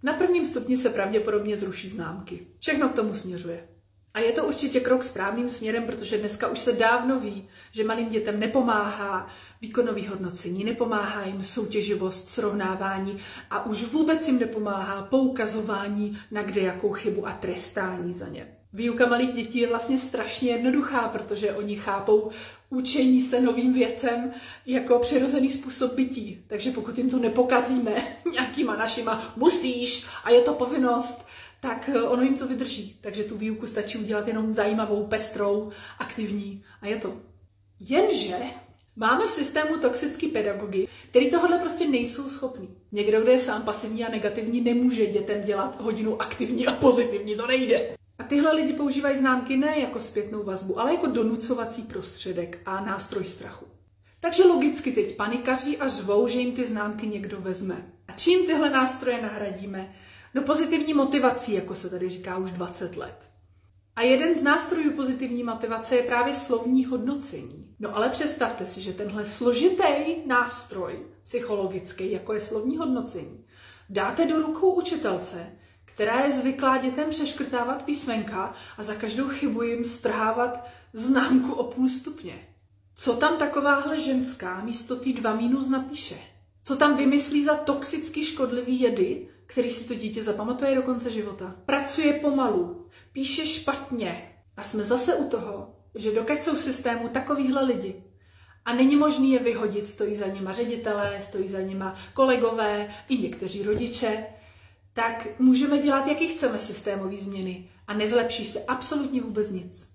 Na prvním stupni se pravděpodobně zruší známky. Všechno k tomu směřuje. A je to určitě krok správným směrem, protože dneska už se dávno ví, že malým dětem nepomáhá výkonové hodnocení, nepomáhá jim soutěživost, srovnávání a už vůbec jim nepomáhá poukazování na kdejakou chybu a trestání za ně. Výuka malých dětí je vlastně strašně jednoduchá, protože oni chápou učení se novým věcem jako přirozený způsob bytí. Takže pokud jim to nepokazíme nějakýma našima musíš a je to povinnost, tak ono jim to vydrží. Takže tu výuku stačí udělat jenom zajímavou, pestrou, aktivní a je to. Jenže máme v systému toxický pedagogy, který tohle prostě nejsou schopní. Někdo, kdo je sám pasivní a negativní, nemůže dětem dělat hodinu aktivní a pozitivní, to nejde. A tyhle lidi používají známky ne jako zpětnou vazbu, ale jako donucovací prostředek a nástroj strachu. Takže logicky teď panikaří a řvou, že jim ty známky někdo vezme. A čím tyhle nástroje nahradíme? No pozitivní motivací, jako se tady říká už 20 let. A jeden z nástrojů pozitivní motivace je právě slovní hodnocení. No ale představte si, že tenhle složitý nástroj psychologický, jako je slovní hodnocení, dáte do rukou učitelce, která je zvyklá dětem přeškrtávat písmenka a za každou chybu jim strhávat známku o půl stupně. Co tam takováhle ženská místo té 2 - napíše? Co tam vymyslí za toxicky škodlivý jedy, který si to dítě zapamatuje do konce života? Pracuje pomalu, píše špatně. A jsme zase u toho, že dokud jsou v systému takovýhle lidi a není možný je vyhodit, stojí za nima ředitelé, stojí za nima kolegové i někteří rodiče, tak můžeme dělat, jaký chceme systémové změny a nezlepší se absolutně vůbec nic.